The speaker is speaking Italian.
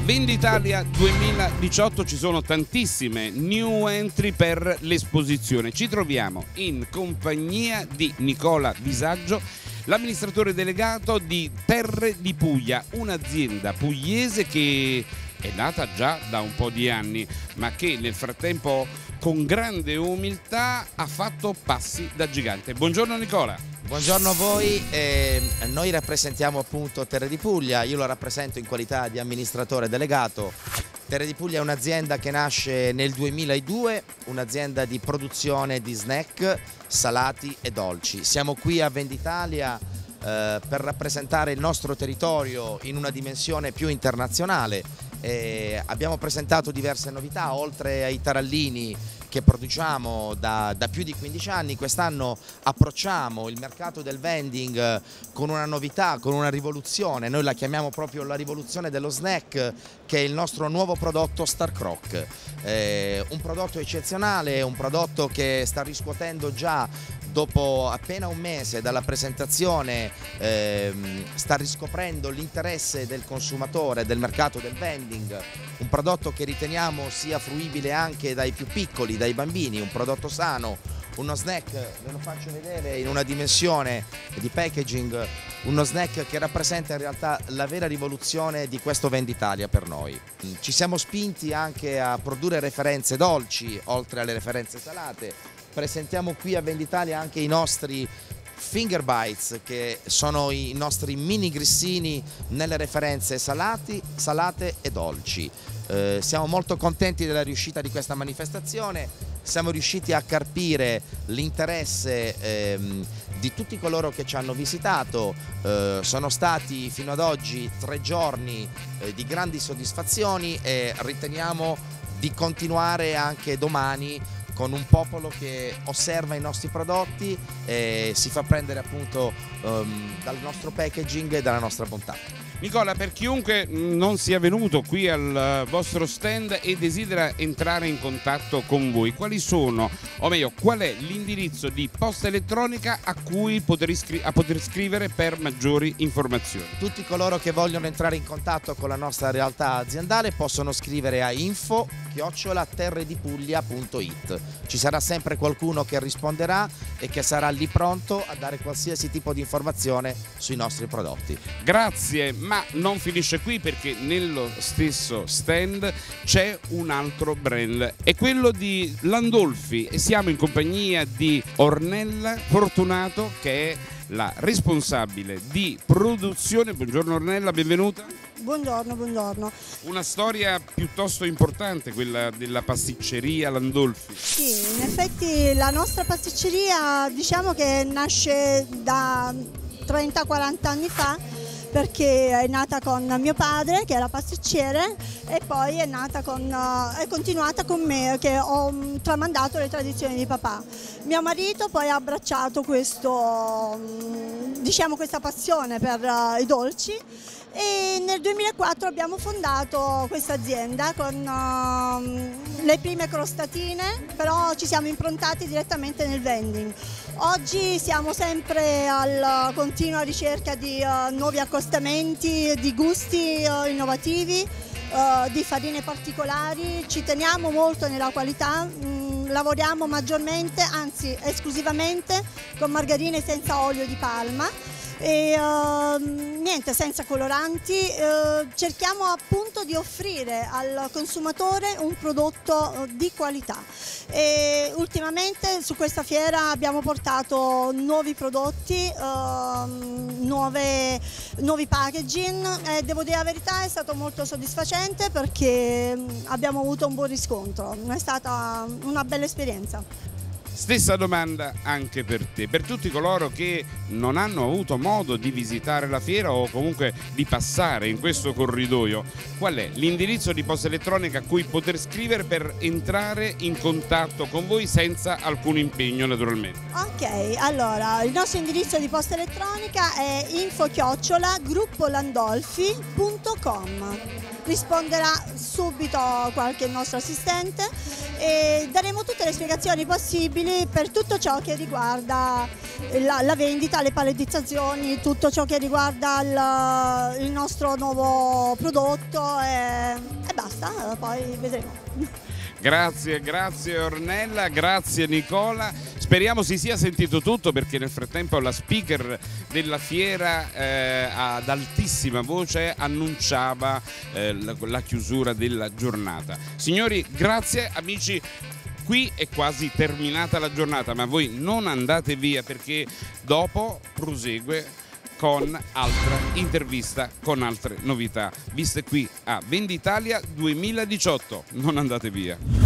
Venditalia 2018, ci sono tantissime new entry per l'esposizione. Ci troviamo in compagnia di Nicola Visaggio, l'amministratore delegato di Terre di Puglia, un'azienda pugliese che è nata già da un po' di anni, ma che nel frattempo con grande umiltà ha fatto passi da gigante. Buongiorno Nicola. Buongiorno a voi, noi rappresentiamo appunto Terre di Puglia, io lo rappresento in qualità di amministratore delegato. Terre di Puglia è un'azienda che nasce nel 2002, un'azienda di produzione di snack, salati e dolci. Siamo qui a Venditalia per rappresentare il nostro territorio in una dimensione più internazionale. Abbiamo presentato diverse novità, oltre ai tarallini che produciamo da più di 15 anni. Quest'anno approcciamo il mercato del vending con una novità, con una rivoluzione. Noi la chiamiamo proprio la rivoluzione dello snack, che è il nostro nuovo prodotto Star Croc. Un prodotto eccezionale, un prodotto che sta riscuotendo già, dopo appena un mese dalla presentazione, sta riscoprendo l'interesse del consumatore, del mercato del vending. Un prodotto che riteniamo sia fruibile anche dai più piccoli, dai bambini, un prodotto sano, uno snack, ve lo faccio vedere in una dimensione di packaging, uno snack che rappresenta in realtà la vera rivoluzione di questo Venditalia per noi. Ci siamo spinti anche a produrre referenze dolci, oltre alle referenze salate. Presentiamo qui a Venditalia anche i nostri Finger Bites, che sono i nostri mini grissini nelle referenze salate e dolci. Siamo molto contenti della riuscita di questa manifestazione, siamo riusciti a carpire l'interesse di tutti coloro che ci hanno visitato. Sono stati fino ad oggi 3 giorni di grandi soddisfazioni e riteniamo di continuare anche domani con un popolo che osserva i nostri prodotti e si fa prendere appunto dal nostro packaging e dalla nostra bontà. Nicola, per chiunque non sia venuto qui al vostro stand e desidera entrare in contatto con voi, quali sono, o meglio, qual è l'indirizzo di posta elettronica a cui poter scrivere per maggiori informazioni? Tutti coloro che vogliono entrare in contatto con la nostra realtà aziendale possono scrivere a info@terredipuglia.it. Ci sarà sempre qualcuno che risponderà e che sarà lì pronto a dare qualsiasi tipo di informazione sui nostri prodotti. Grazie. Ma non finisce qui, perché nello stesso stand c'è un altro brand, è quello di Landolfi, e siamo in compagnia di Ornella Fortunato, che è la responsabile di produzione. Buongiorno Ornella, benvenuta. Buongiorno, buongiorno. Una storia piuttosto importante, quella della pasticceria Landolfi. Sì, in effetti la nostra pasticceria diciamo che nasce da 30-40 anni fa, perché è nata con mio padre che era pasticcere e poi è continuata con me, che ho tramandato le tradizioni di papà. Mio marito poi ha abbracciato questa passione per i dolci e nel 2004 abbiamo fondato questa azienda con le prime crostatine, però ci siamo improntati direttamente nel vending. Oggi siamo sempre alla continua ricerca di nuovi accostamenti, di gusti innovativi, di farine particolari. Ci teniamo molto nella qualità, lavoriamo maggiormente, anzi esclusivamente, con margarine senza olio di palma e niente, senza coloranti. Cerchiamo appunto di offrire al consumatore un prodotto di qualità e ultimamente su questa fiera abbiamo portato nuovi prodotti, nuovi packaging e devo dire la verità, è stato molto soddisfacente perché abbiamo avuto un buon riscontro, è stata una bella esperienza. Stessa domanda anche per te, per tutti coloro che non hanno avuto modo di visitare la fiera o comunque di passare in questo corridoio, qual è l'indirizzo di posta elettronica a cui poter scrivere per entrare in contatto con voi senza alcun impegno naturalmente? Ok, allora il nostro indirizzo di posta elettronica è info@gruppolandolfi.com. Risponderà subito qualche nostro assistente e daremo tutte le spiegazioni possibili per tutto ciò che riguarda la vendita, le palettizzazioni, tutto ciò che riguarda il nostro nuovo prodotto e basta, poi vedremo. Grazie Ornella, grazie Nicola. Speriamo si sia sentito tutto, perché nel frattempo la speaker della fiera ad altissima voce annunciava la chiusura della giornata. Signori, grazie. Amici, qui è quasi terminata la giornata, ma voi non andate via, perché dopo prosegue con altra intervista, con altre novità, viste qui a Venditalia 2018. Non andate via.